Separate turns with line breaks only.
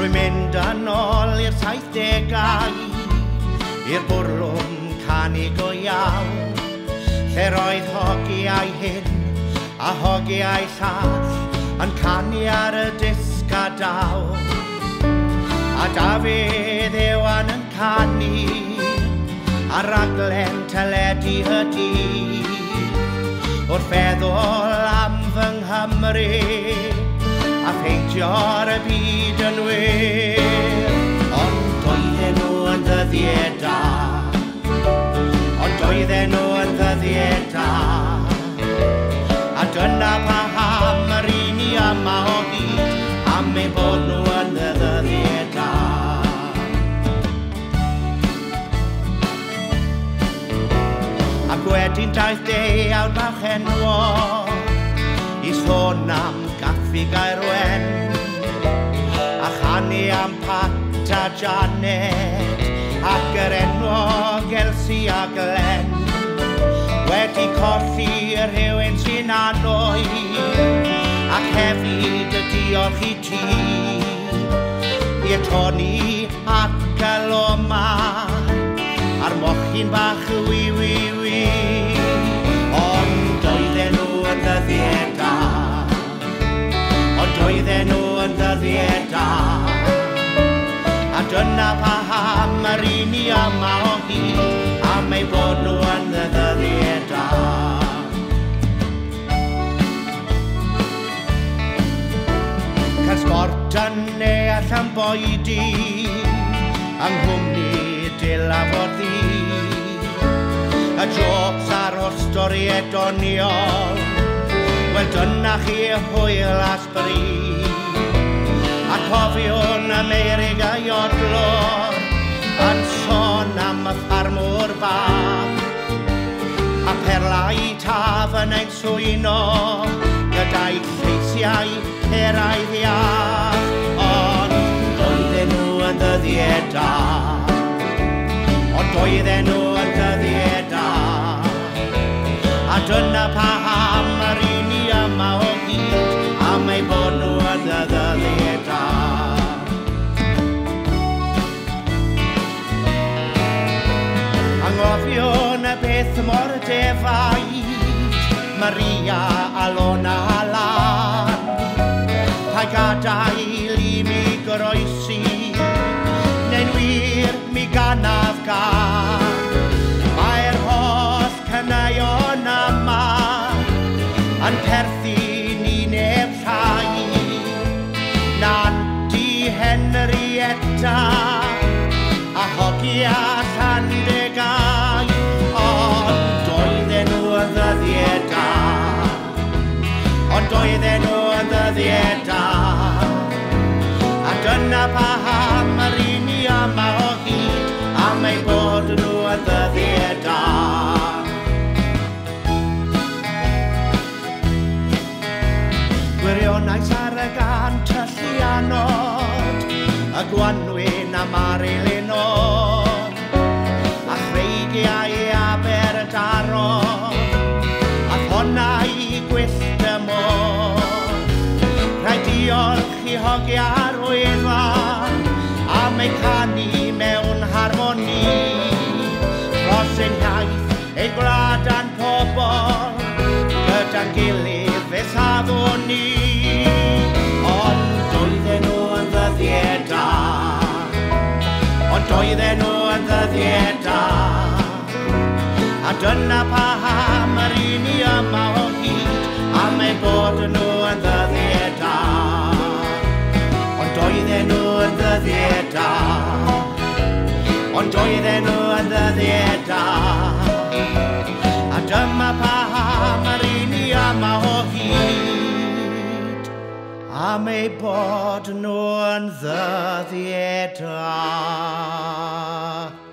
Dwi'n mynd yn ôl i'r 70au, i'r bwrlwm canu go iawn, lle roedd hogiau hyn a hogiau llall yn canu ar y disg a daw. A Dafydd Iwan yn canu ar raglen teledu y dydd, wrth feddwl am fy Nghymru a pheintio'r y byd yn wir. Ond oedden nhw yn ddyddiau da, ond oedden nhw yn ddyddiau da, a dyna pam yr un i yma o hyd am eu bod nhw yn y ddyddiau da. Ac wedyn daeth deuawd bach enwog i sôn am Gaffi Gaerwen, a chanu am Pat a Janet, ac yr enwog Elsie a Glenn. Wedi colli rhywun sy'n annoedd, ac hefyd y diolch i ti i'r Tony ac y Loma a'r mochyn bach wi. Ond oedden nhw yn ddyddiau da, ond oedden nhw yn ddyddiau da, a dyna pam yr un i yma o hyd am eu bod nhw yn ddyddiau da. Cael sbort yn neall am boedi yng nghwmni Dilafoddi, y jokes ar o'r storiau doniol, wel dyna chi hwyl a sbri. A cofiwn y meirig a iodlor yn sôn am y ffarmwr bach, a perlau taf yn ein swyno gyda'i lleisiau eraidd iach. Ond oedden nhw yn ddyddiau da, ond oedden nhw yn ddyddiau da, a dyna pam yr un i yma o hyd am eu bod nhw yn ddyddiau da. Anghofiwn y beth mor defaid, Maria a Lona a Lan, pa gadael i mi goroesi, neu'n wir mi ganaf gan. Mae'r holl cynaion yma yn perthyn i neb llai na'n di Henrietta a hogia Llandegau. Ond oedden nhw yn ddyddiau da, ond oedden nhw yn ddyddiau da, a dyna pam yr un i yma o hyd am eu bod nhw yn ddyddiau da. Gwirionais ar y gant y Llianod, y Gwanwyn a Marilyn o, a chreigiau Aberdaron, a thonnau gwyllt y môr. Rhaid diolch i hogiau'r wefan am eu canu mewn harmoni, dros ein iaith, ein gwlad a'n pobol, gyda'n gilydd fe safon ni. Ond oedden nhw yn ddyddiau da, ond oedden nhw yn ddyddiau da, a dyna pam yr un i yma o hyd am eu bod nhw yn ddyddiau da. Ond oedden nhw yn ddyddiau da, ond oedden nhw yn ddyddiau da, a dyma pam yr un i yma o hyd am eu bod nhw yn ddyddiau da.